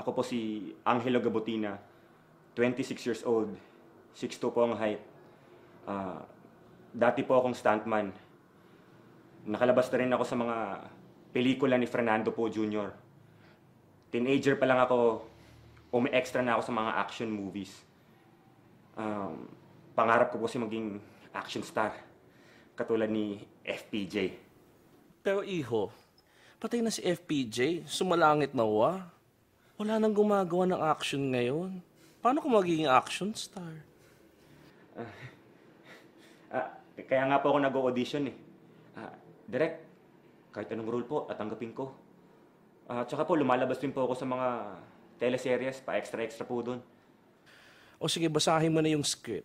Ako po si Angelo Gabutina, 26 years old, 6'2" po ang height. Dati po akong stuntman. Nakalabas na rin ako sa mga pelikula ni Fernando Poe Jr. Teenager pa lang ako, umi-extra na ako sa mga action movies. Pangarap ko po si maging action star, katulad ni FPJ. Pero iho, patay na si FPJ, sumalangit na wa. Wala nang gumagawa ng action ngayon. Paano kung magiging action star? Kaya nga po ako nag-audition eh. Direct, kahit anong role po, tatanggapin ko. Tsaka po, lumalabas din po ako sa mga teleseries, pa-extra-extra po doon. O sige, basahin mo na yung script.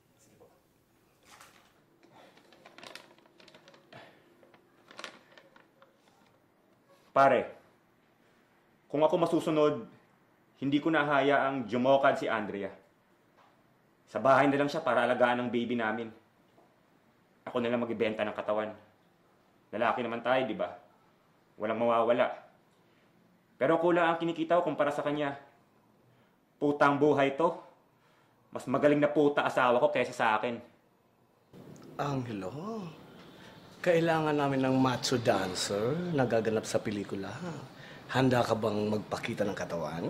Pare, kung ako masusunod, hindi ko nahayaang jumokad si Andrea. Sa bahay na lang siya para alagaan ang baby namin. Ako na lang magbibenta ng katawan. Lalaki naman tayo, di ba? Walang mawawala. Pero kulang ang kinikita ko kumpara sa kanya. Putang buhay to. Mas magaling na puta asawa ko kaysa sa akin. Angelo, kailangan namin ng macho dancer na gaganap sa pelikula. Handa ka bang magpakita ng katawan?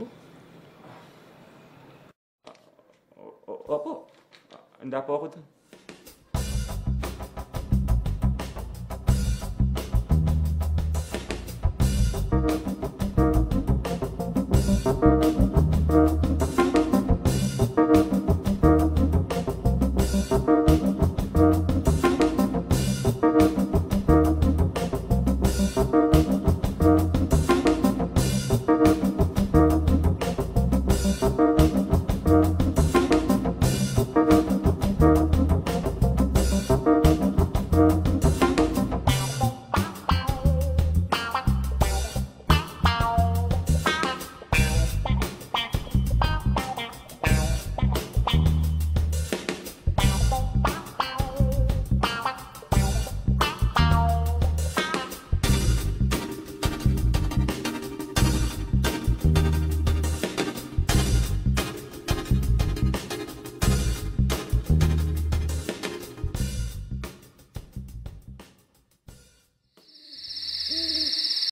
Opo. Handa po ako dun.